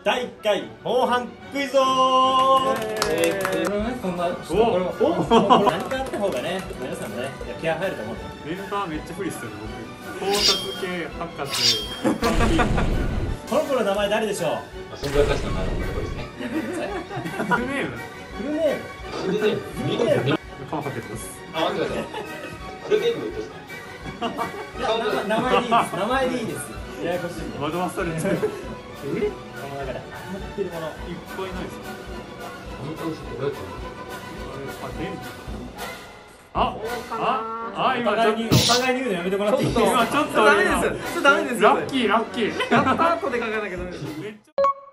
第1回モンハンクイズ王。こんな何かあった方がね、皆さんもね気合入ると思う。 メンバーめっちゃ不利っすよね僕。考察系博士。 この子の名前誰でしょう。 存在価値のない男ですね。 フルネーム。 フルネーム。 フルネーム。 カマかけてます。 あ、待ってください。フルネームですか。 名前でいいです。名前でいいです。ややこしい。 惑わされてる。 この中でハマってるものいっぱいないですか。 本当ですか。どうやってお互いに言うのやめてもらっていいですか。 今ちょっとダメです。それダメですよ。 ラッキーラッキー。 やった後で書かなきゃダメです。 めっち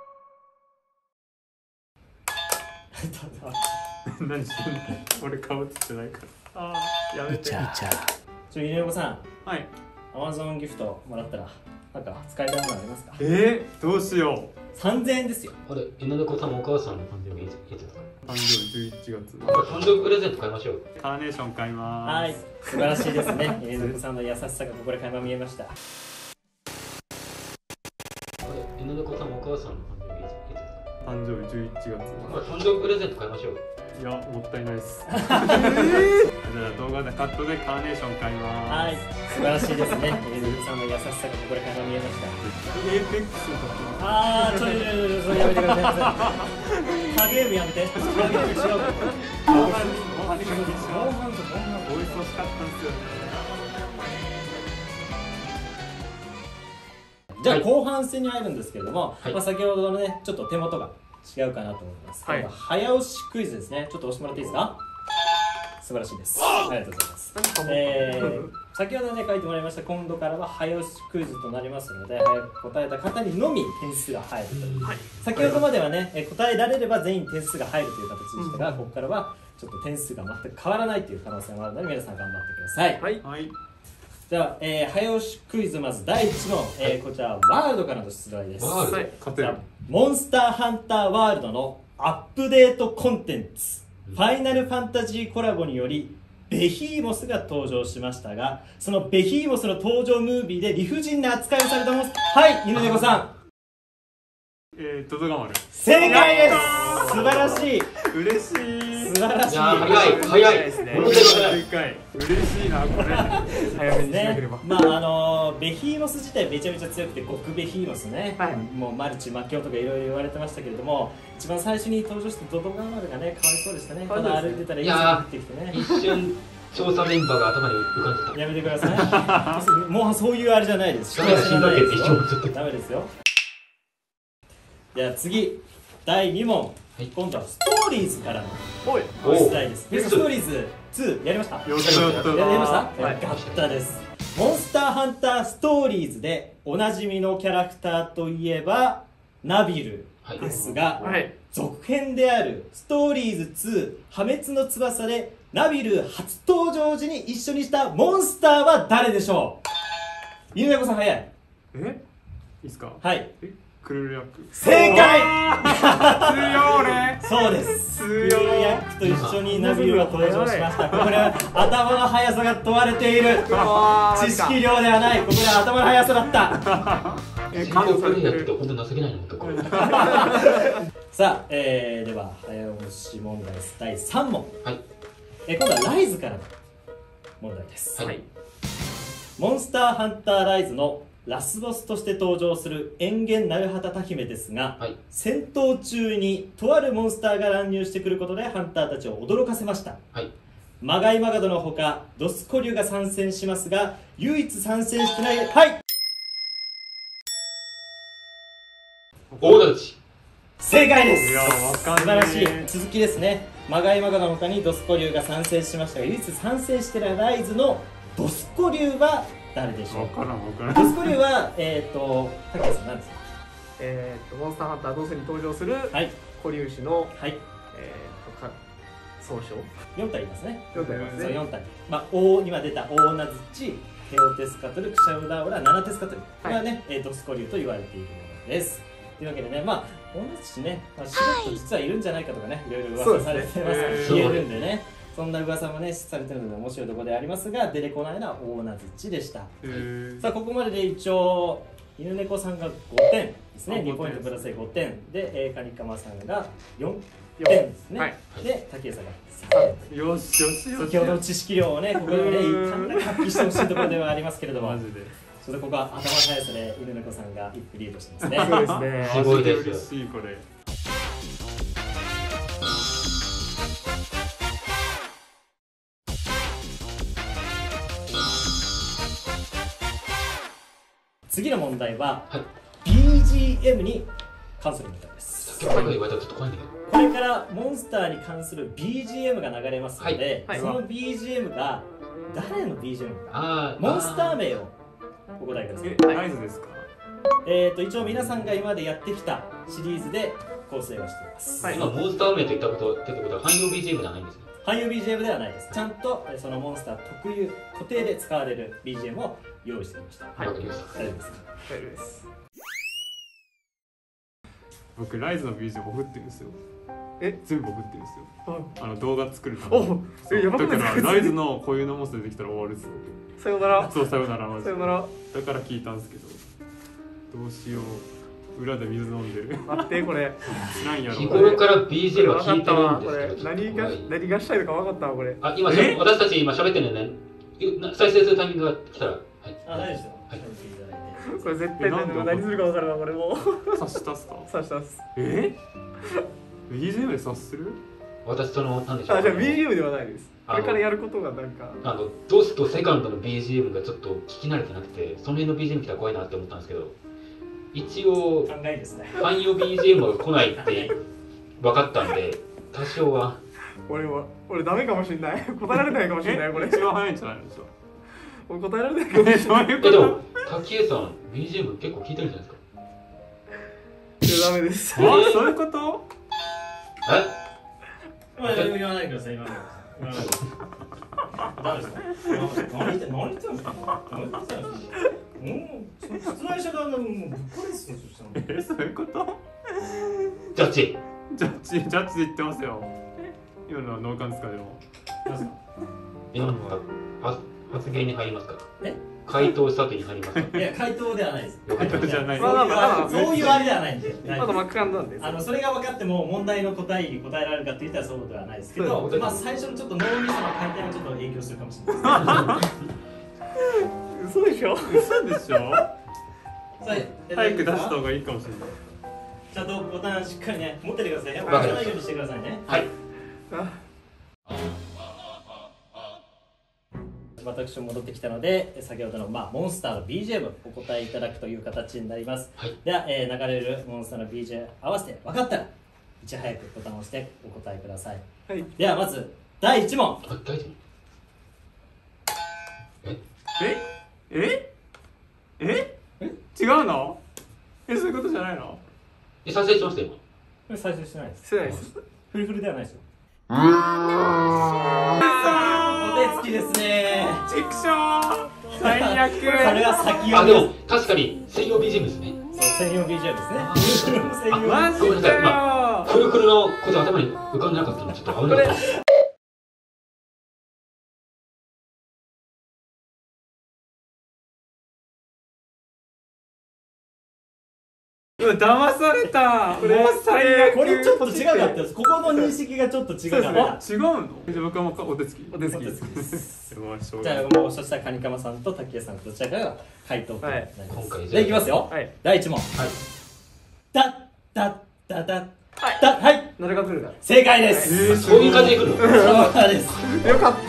ゃ何してんの。俺顔映ってないから。ああ、やめて。 犬猫さん、 はい。 Amazon ギフトもらったらなんか使いたいものありますか。 どうしよう。 3000円ですよ。 あれ、犬猫さんもお母さんの誕生日いつですか。 誕生日11月。 誕生日プレゼント買いましょう。 カーネーション買います。 はい、素晴らしいですね。犬猫さんの優しさがここで垣間見えました。 あれ、犬猫さんもお母さんの誕生日いつですか。 誕生日11月。 誕生日プレゼント買いましょう。 いや、もったいないです。じゃあ動画でカットでカーネーション買います。 はい、素晴らしいですね。犬猫さんの優しさがここで垣間見えました。 エーペックスとあー、それやめてください。他ゲームやめて。他ゲームしよう。 モンハンお忙しかったんですよね。 じゃあ後半戦に入るんですけれども、 はい、 先ほどのねちょっと手元が違うかなと思います。はい、早押しクイズですね。ちょっと押してもらっていいですか。素晴らしいです。ありがとうございます。先ほどね書いてもらいました。今度からは早押しクイズとなりますので、早く答えた方にのみ点数が入るという、先ほどまではね答えられれば全員点数が入るという形でしたが、ここからはちょっと点数が全く変わらないという可能性もあるので、皆さん頑張ってください。 はい。 じゃあ、早押しクイズ、まず第1問、こちらワールドからの出題です。モンスターハンターワールドのアップデートコンテンツ、ファイナルファンタジーコラボによりベヒーモスが登場しましたが、そのベヒーモスの登場ムービーで理不尽な扱いをされたモンスター、はい、犬猫さん。 トドガマル。 正解です。素晴らしい。 嬉しい。 素晴らしい。 早いですね。 嬉しいなこれ。早めにしなければ。 ベヒーモス自体めちゃめちゃ強くて、極ベヒーモスね、もうマルチ魔境とかいろいろ言われてましたけれども、一番最初に登場したドドガマルがね、かわいそうでしたね。ただ歩いてたらいい線が降ってきてね。 一瞬調査メンバーが頭に浮かんでた。 やめてください。もうそういうあれじゃないです。ダメですよ。じゃあ次、第2問。今度はストーリーズからの出題です。ストーリーズ2やりました。やりました。よかったです。モンスターハンターストーリーズでおなじみのキャラクターといえばナビルですが、続編であるストーリーズ2破滅の翼でナビル初登場時に一緒にしたモンスターは誰でしょう。犬猫さん早い。 いいっすか。 はい。 クルルヤック。 正解。 強ね。 そうです。クルルヤックと一緒にナビルが登場しました。これは頭の速さが問われている。知識量ではない。これは頭の速さだった。さあ、では早押し問題です第3問。今度はライズからの問題です。モンスターハンターライズのラスボスとして登場する円源鳴畑多姫ですが、戦闘中にとあるモンスターが乱入してくることでハンターたちを驚かせました。マガイマガドのほかドスコリュが参戦しますが、唯一参戦してない、 大立ち。 正解です。 いや素晴らしい。続きですね。マガイマガドのほかにドスコリュが参戦しましたが、唯一参戦してないライズのドスコリュは誰でしょうか。ドスコリュは竹谷さん何ですか。 モンスターハンター同性に登場する古粒子の総称 4体いますね。 4体いますね。 4体。今出たオーナズチ、テオテスカトル、クシャウダオラ、ナナテスカトル。これはね、ドスコリュと言われているものです。というわけでね、オーナズチね、シルッと実はいるんじゃないかとかね、いろいろ噂されてます。消えるんでね。そんな噂もねされてるので面白いところでありますが、出てこないのは大名槌でした。さあここまでで一応犬猫さんが5点ですね。2ポイントプラスで5点で、カニカマさんが4点ですね。で、竹内さんが3点。 よしよしよし。 先ほどの知識量をね、ここでね、かなり発揮してほしいところではありますけれども、 マジでちょっとここは頭の速さで犬猫さんが一歩リードしてますね。 そうですね。 すごいですよ。 嬉しいこれ。 次の問題は、 はい、 BGM に関する問題です。 先ほど言われたらちょっと怖いんだけど。 これからモンスターに関する BGM が流れますので、 はいその BGM が誰の BGM か、 あモンスター名をお答えください。 合図ですか？ 一応皆さんが今までやってきたシリーズで構成をしています。 今モンスター名と言ったことってことは汎用 BGM ではないんですね。 汎用 BGM ではないです。ちゃんとそのモンスター特有固定で使われる BGM を用意してきました。 わかりました。 大丈夫ですか？ 大丈夫です。 僕ライズの BGM 送ってるんですよ。全部送ってるんですよ。 あ、 動画作るために。 やばくないだからライズのこういうのモンスター出てきたら終わるっす。 さよなら。 そう、さよならマジで。 さよなら。 だから聞いたんですけど、どうしよう。裏で水飲んでる。 待ってこれ。 知らんやろ。 日頃から BGM は聞いてるんこれですけど、 何がしたいのか分かったわこれ。 あ、今私たち今喋ってるんでね。再生するタイミングが来たら、はい。 あ、大丈夫ですよ。 はい。 これ絶対何するか分かるわこれもう。 察したっすか？ 刺したっす。 BGM で察する？ 私その何でしょう。 じゃあ BGM ではないです。これからやることがなんかドスとセカンドの BGM がちょっと聞き慣れてなくて、その辺の BGM 来たら怖いなって思ったんですけど、一応考えですね。 汎用 BGM が来ないって分かったんで、多少は。 俺ダメかもしれない。答えられないかもしれないこれ。 一番早いんじゃないの？ 俺答えられないかもしれない。 でも滝江さん BGM 結構聞いてるんじゃないですか？ ダメです。 そういうこと？ 言わないでください。今の。ダメですか？何言ってんの？何言ってんの？出題者側がもうぶっ壊れですよ。 そういうこと？ ジャッジで言ってますよ。今のは脳幹ですか？でも何ですか？ 今のは発言に入りますか？回答査定に入りますか？ いや、回答ではないです。 回答じゃない。 そういうあれではないんで。 まだ真っ赤なんです。 それが分かっても問題の答えに答えられるかって言ったらそうではないですけど、まあ最初のちょっと脳みその回転はちょっと影響するかもしれないです。 嘘でしょ？ 嘘でしょ？早く出した方がいいかもしれない。 ちゃんとボタンしっかりね持っててくださいね。落ちないようにしてくださいね。 はい。 私も戻ってきたので、先ほどのモンスターの BGM お答えいただくという形になります。 はい、 では、流れるモンスターの BGM 合わせて分かったらいち早くボタンを押してお答えください。 はい、 ではまず第1問。 第1問。 違うの？そういうことじゃないの？ 再生しました今。 再生してないです。 してないです。 フルフルではないですよ。お手つきですね。 チクショー。最悪。 それは先読み。 でも確かに専用 BGM ですね。 そう、専用 BGM ですね。 マジかよ。 フルフルのこと頭に浮かんでなかったのでちょっと危ない。 騙された。もう最悪。 これちょっと違かったです。ここの認識がちょっと違かった。 違うの？じゃあ僕はもうお手つき。 お手つきです。じゃあもうそしたらカニカマさんと竹江さんどちらかが回答となります。 今回じゃあいきますよ。第1問。はい。 誰が来るか。 正解です。 そういう感じで来るの？ そうです。 よかった。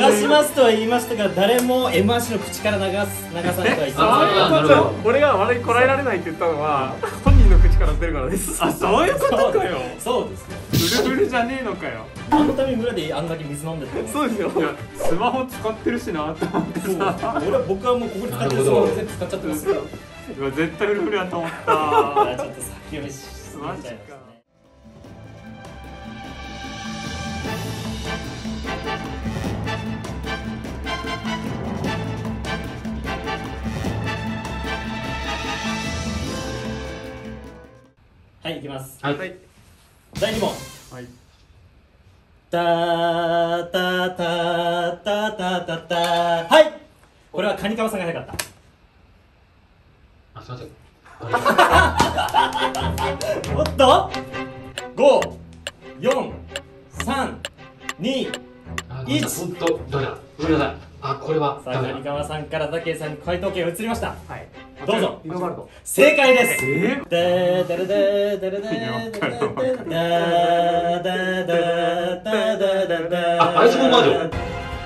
流しますとは言いましたが、誰も M 足の口から流されとは言ってません。 俺が悪いこらえられないって言ったのは本人の口から出るからです。 あ、そういうことかよ。 そうですフルフルじゃねえのかよ。 あのために村であんだけ水飲んでて。 そうですよ。 いや、スマホ使ってるしなって思ってさ。 僕はもうここに使ってるスマホ全部使っちゃってますけど。 絶対フルフルやと思った。 ちょっと先読みしすぎちゃいましたね。はい、いきます。 はい。 第2問。 はい。 タタタタタタタ。はい。これはカニカマさんが早かった。 すいません。 おっと5、4、3、2、1。 本当ダメだ。ごめんなさい。あ、これはさあ、 ダメだ。 谷川さんから武井さんに回答権が移りました。 はい。 どうぞ。 イノバルト。 正解です。 あ、アイスボンバージョン。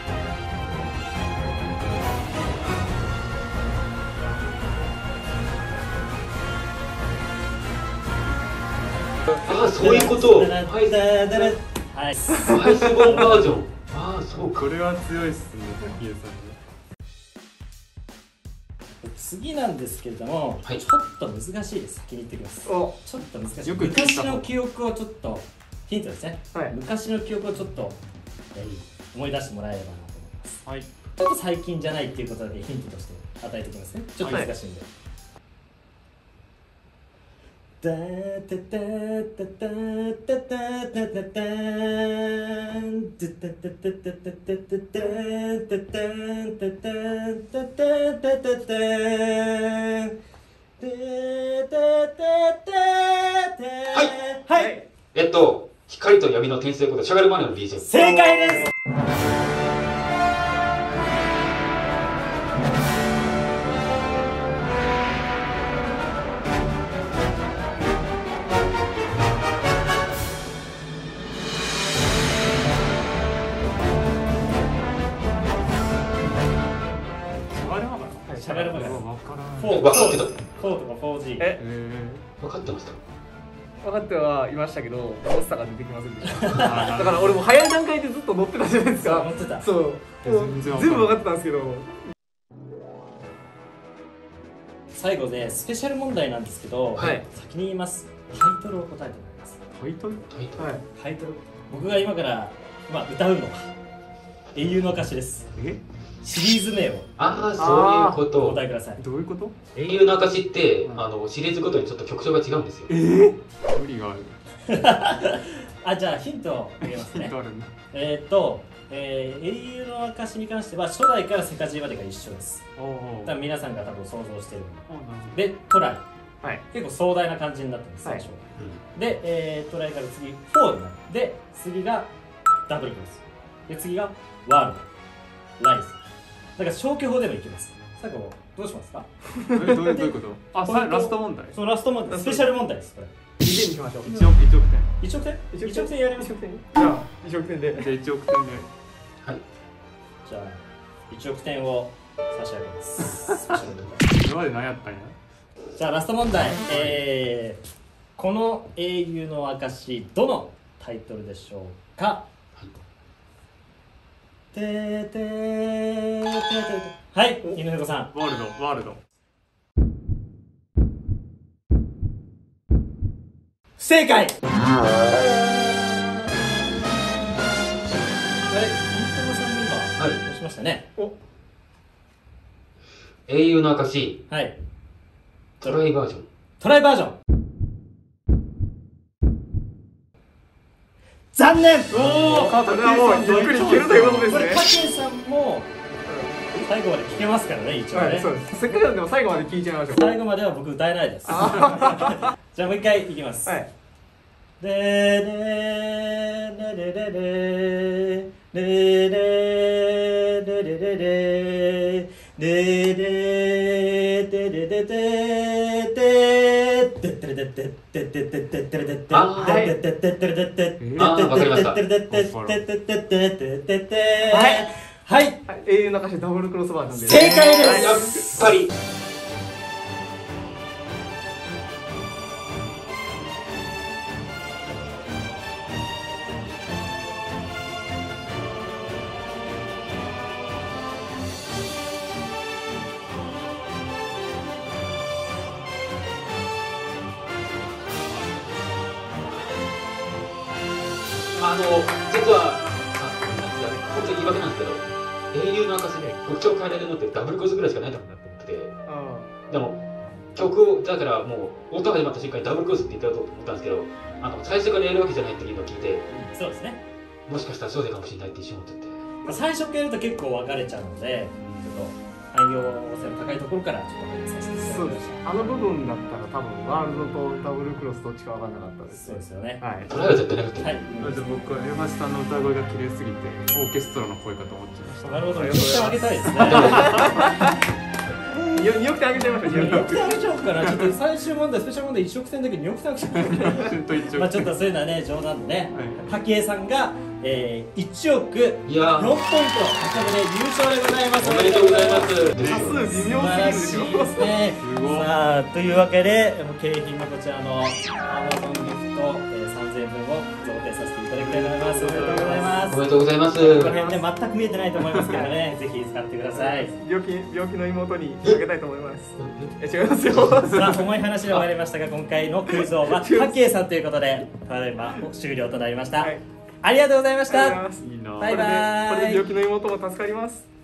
あ、そういうこと。はい。アイスボンバージョン。あ、そうか。 これは強いっすね、滝江さん。 次なんですけれども、 はい、 ちょっと難しいです。先に言ってきます。ちお、 ちょっと難しい。 よく昔の記憶をちょっとヒントですね。 はい、 昔の記憶をちょっと思い出してもらえればなと思います。 はい。 ちょっと最近じゃないっていうことでヒントとして与えておきますね。ちょっと難しいんで。タタタタタタタタタタンタタタタタタタタタンタタンタタンタタンタタンタタタンはい、 光と闇の転生ことしゃがるマネの BGM。 正解です。しゃがるマネ。 分からない。 分かってた。 4とか 4G。 分かってました。 分かってはいましたけど、モンスターが出てきませんでした。だから俺も早い段階でずっと乗ってたじゃないですか。 乗ってた。 そう。全部分かってたんですけど。 最後でスペシャル問題なんですけど、 はい、 先に言います。タイトルを答えてもらいます。 タイトル？ はい。 タイトル。僕が今から歌うのは英雄の証です。シリーズ名をそういうこと。 お答えください。 どういうこと？ 英雄の証ってシリーズごとにちょっと曲調が違うんですよ。 無理がある。 あ、じゃあヒントをあげますね。英雄の証に関しては初代からセカジーまでが一緒です。多分皆さんが多分想像しているで、トライ、はい、結構壮大な感じになってます、最初、はい、で、トライから次4になる。で、次がダブルクロスで、次がワールドライズ。だから消去法でもいけます。最後どうしますか？ どういうこと？あ、ラスト問題。 そう、ラスト問題、スペシャル問題です。これ 2点にしましょう。 1億点1億点やりましょう。 じゃあ1億点で。 じゃあ1億点で。 はい。じゃあ1億点を差し上げます。 今まで何やったんや？ じゃあラスト問題。この英雄の証どのタイトルでしょうか？はい、犬猫さん。 ワールド。 正解。犬猫さん今どうしましたね。 英雄の証。 はい。 トライバージョン。 残念。 おお、これはもうゆっくり聞けるということですね。 これ武井さんも最後まで聞けますからね、一応ね。 そうです。せっかくなんでも最後まで聞いちゃいましょう。 最後までは僕歌えないです。じゃあもう一回いきます。はい。でれれれれれれれれれれれはい、 英雄の証ダブルクロスバージョンで正解です。 やっぱり実は本当に言い訳なんですけど、英雄の証で曲調を変えられるのってダブルクロスぐらいしかないだろうなと思ってて、でも曲をだからもう音始まった瞬間にダブルクロスって言ったと思ったんですけど、最初からやるわけじゃないっていうのを聞いて、 そうですね、 もしかしたらそうでかもしれないって一瞬思ってて、 最初からやると結構分かれちゃうので、ちょっと汎用性の高いところからちょっと入れさせていただきました。 あの部分だったら多分ワールドとダブルクロスどっちか分かんなかったです。 そうですよね。 はい。 トライは絶対なくて。 はい。 じゃあ僕はエマシさんの歌声が綺麗すぎてオーケストラの声かと思っちゃいました。 なるほど。2億点あげたいですね。 2億点あげちゃいました。 2億点あげちゃおうかな。ちょっと最終問題スペシャル問題1億点だけ2億点あげちゃおうかな。まあちょっとそういうのはね冗談でね。武井さんが1億4ポイント獲得で優勝でございます。 おめでとうございます。 多数微妙すぎるですね。さあというわけで景品のこちらの Amazon ギフト3000円分を贈呈させていただきたいと思います。おめでとうございます。 おめでとうございます。この辺ね全く見えてないと思いますけどね、ぜひ使ってください。 病気の妹にあげたいと思います。違いますよ。 さあ重い話で終わりましたが、今回のクイズ王は武井さんということでただいま終了となりました。ありがとうございました。 いいな。 バイバイ。 これで病気の妹も助かります。